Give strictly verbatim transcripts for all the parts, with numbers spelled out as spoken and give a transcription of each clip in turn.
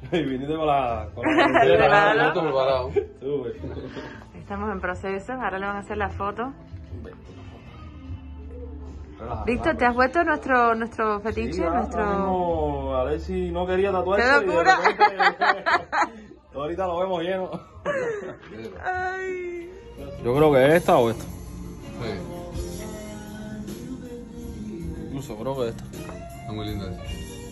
Y viniste con la... Con la claro. Preparado. Estamos en proceso, ahora le van a hacer la foto. Víctor, ¿te has vuelto nuestro nuestro fetiche? Sí, ya, nuestro... Mismo, Alexi no quería tatuarse. ¡Qué locura! Y de repente, ahorita lo vemos lleno. Ay. Yo creo que es esta o esta. Sí. Incluso creo que esta. Está muy linda esa.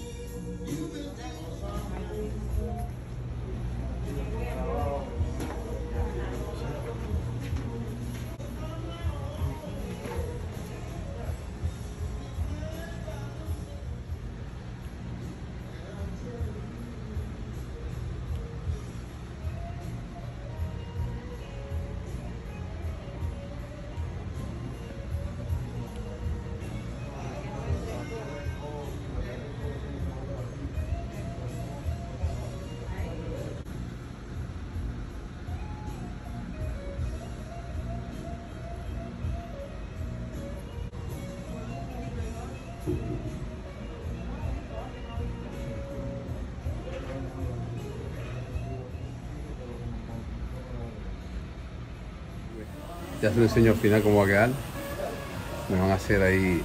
Ya se lo enseño al final cómo va a quedar. Me van a hacer ahí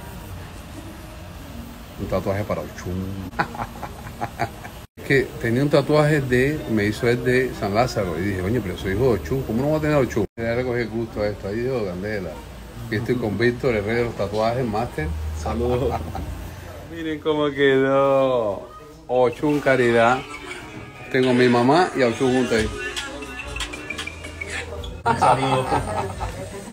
un tatuaje para Ochun. Es que tenía un tatuaje de, me hizo el de San Lázaro y dije, oye, pero soy hijo de Ochun, ¿cómo no va a tener Ochun? Ya recogí el gusto a esto, ahí dijo Candela. Y estoy con Víctor, el rey de los tatuajes, máster. Saludos. Miren cómo quedó Ochun Caridad. Tengo a mi mamá y a Ochun juntos ahí. Saludos.